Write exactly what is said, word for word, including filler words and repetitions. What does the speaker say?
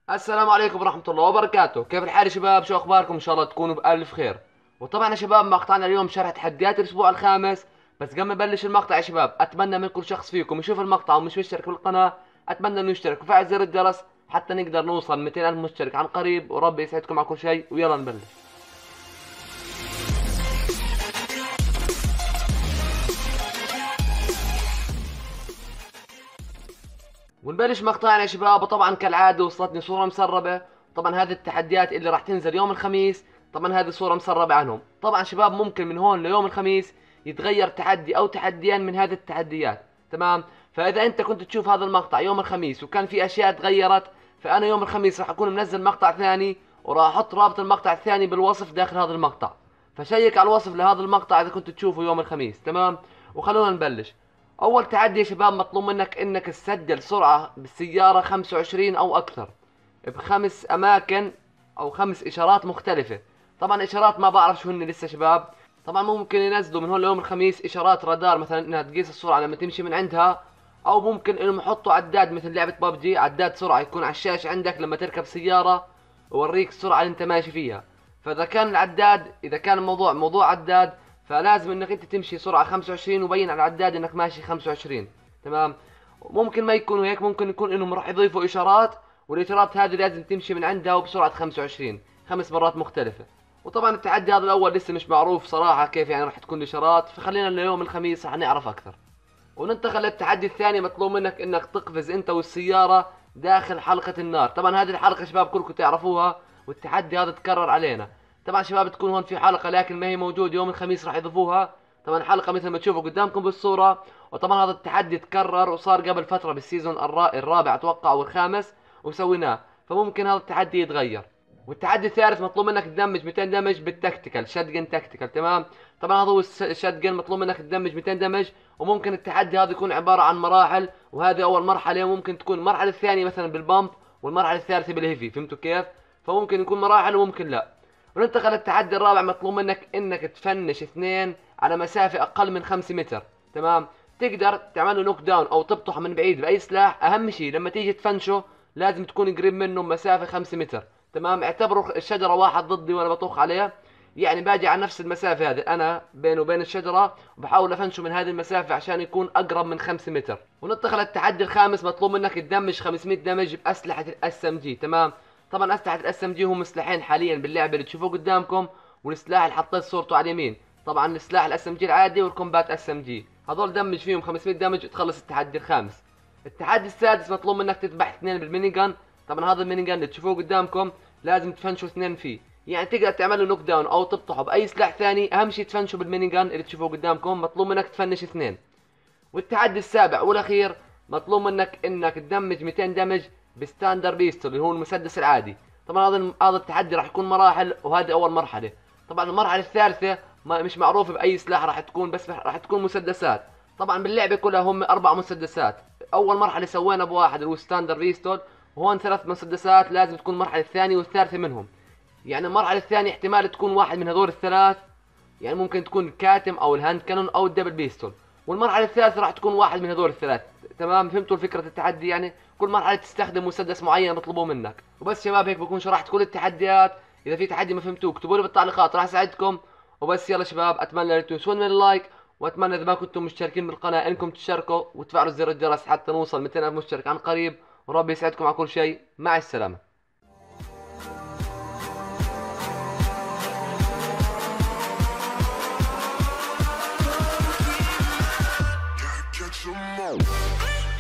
السلام عليكم ورحمة الله وبركاته. كيف الحال يا شباب؟ شو أخباركم؟ إن شاء الله تكونوا بألف خير. وطبعا يا شباب مقطعنا اليوم شرح تحديات الأسبوع الخامس. بس قبل ما نبلش المقطع يا شباب أتمنى من كل شخص فيكم يشوف المقطع ومش مشترك بالقناة أتمنى إنه يشترك وفعل زر الجرس حتى نقدر نوصل مئتين ألف مشترك عن قريب، وربي يسعدكم على كل شيء. ويلا نبلش. ونبلش مقطعنا يا شباب. وطبعا كالعادة وصلتني صورة مسربة. طبعا هذه التحديات اللي راح تنزل يوم الخميس. طبعا هذه صورة مسربة عنهم. طبعا شباب ممكن من هون ليوم الخميس يتغير تحدي او تحديين من هذه التحديات، تمام؟ فاذا انت كنت تشوف هذا المقطع يوم الخميس وكان في اشياء تغيرت، فانا يوم الخميس راح اكون منزل مقطع ثاني وراح احط رابط المقطع الثاني بالوصف داخل هذا المقطع. فشيك على الوصف لهذا المقطع اذا كنت تشوفه يوم الخميس، تمام؟ وخلونا نبلش. اول تحدي يا شباب مطلوب منك انك تسجل سرعة بالسيارة خمسة وعشرين او اكثر بخمس اماكن او خمس اشارات مختلفة. طبعا اشارات ما بعرف شو هن لسه شباب. طبعا ممكن ينزلوا من هون ليوم الخميس اشارات رادار مثلا انها تقيس السرعة لما تمشي من عندها، او ممكن انهم يحطوا عداد مثل لعبة ببجي، عداد سرعة يكون على الشاشة عندك لما تركب سيارة ووريك السرعة اللي انت ماشي فيها. فاذا كان العداد اذا كان الموضوع موضوع عداد فلازم انك انت تمشي سرعة خمسة وعشرين وبين على العداد انك ماشي خمسة وعشرين، تمام؟ ممكن ما يكونوا هيك، ممكن يكون انهم راح يضيفوا اشارات والاشارات هذه لازم تمشي من عندها وبسرعة خمسة وعشرين خمس مرات مختلفة. وطبعا التحدي هذا الاول لسه مش معروف صراحة كيف يعني راح تكون الاشارات، فخلينا اليوم الخميس راح نعرف اكثر. وننتقل للتحدي الثاني. مطلوب منك انك تقفز انت والسيارة داخل حلقة النار. طبعا هذه الحلقة شباب كلكم تعرفوها والتحدي هذا تكرر علينا. طبعا شباب تكون هون في حلقة لكن ما هي موجود، يوم الخميس راح يضيفوها. طبعا الحلقة مثل ما تشوفوا قدامكم بالصورة. وطبعا هذا التحدي تكرر وصار قبل فترة بالسيزون الرا... الرابع اتوقع او الخامس وسويناه، فممكن هذا التحدي يتغير. والتحدي الثالث مطلوب منك تدمج مئتين دمج بالتكتيكال شاتجن تكتيكال، تمام؟ طبعا هذا هو الشاتجن مطلوب منك تدمج مئتين دمج. وممكن التحدي هذا يكون عبارة عن مراحل، وهذه اول مرحلة، وممكن تكون المرحلة الثانية مثلا بالبامب والمرحلة الثالثة بالهيفي، فهمتوا كيف؟ فممكن يكون مراحل وممكن لا. وننتقل للتحدي الرابع. مطلوب منك انك تفنش اثنين على مسافة اقل من خمسة متر، تمام؟ تقدر تعمل له نوك داون او تبطح من بعيد باي سلاح. اهم شيء لما تيجي تفنشه لازم تكون قريب منه مسافة خمسة متر، تمام؟ اعتبروا الشجرة واحد ضدي وانا بطوخ عليه، يعني باجي على نفس المسافة هذه انا بينه وبين الشجرة وبحاول افنشه من هذه المسافة عشان يكون اقرب من خمسة متر. وننتقل للتحدي الخامس. مطلوب منك تدمج خمسمئة دمج باسلحة الاس ام جي، تمام؟ طبعا اسلحة الاس ام جي هم سلاحين حاليا باللعبة اللي تشوفوه قدامكم، والسلاح اللي حطيت صورته على اليمين طبعا السلاح الاس ام جي العادي والكومبات اس ام جي، هذول دمج فيهم خمسمئة دمج وتخلص التحدي الخامس. التحدي السادس مطلوب منك تذبح اثنين بالميني جان. طبعا هذا الميني جان اللي تشوفوه قدامكم لازم تفنشوا اثنين فيه، يعني تقدر تعمل له نوك داون او تبطحه باي سلاح ثاني، اهم شيء تفنشوا بالميني جان اللي تشوفوه قدامكم. مطلوب منك تفنش اثنين. والتحدي السابع والاخير مطلوب منك انك تدمج مئتين دمج بستاندر بيستول اللي هو المسدس العادي. طبعا هذا هذا التحدي راح يكون مراحل وهذه اول مرحله. طبعا المرحله الثالثه ما مش معروف باي سلاح راح تكون، بس راح تكون مسدسات. طبعا باللعبه كلها هم اربع مسدسات. اول مرحله سوينا بواحد اللي هو ستاندر بيستول، وهون ثلاث مسدسات لازم تكون المرحله الثانيه والثالثه منهم. يعني المرحله الثانيه احتمال تكون واحد من هذول الثلاث، يعني ممكن تكون الكاتم او الهاند كانون او الدبل بيستول. والمرحله الثالثه راح تكون واحد من هذول الثلاث، تمام؟ فهمتوا فكره التحدي؟ يعني كل مرحله تستخدم مسدس معين بيطلبوه منك. وبس شباب هيك بكون شرحت كل التحديات. اذا في تحدي ما فهمتوه اكتبوا لي بالتعليقات راح اساعدكم. وبس يلا شباب اتمنى لا تنسون من اللايك، واتمنى اذا ما كنتم مشتركين بالقناه انكم تشتركوا وتفعلوا زر الجرس حتى نوصل مئتين الف مشترك عن قريب. وربي يسعدكم على كل شيء. مع السلامه. Catch 'em all.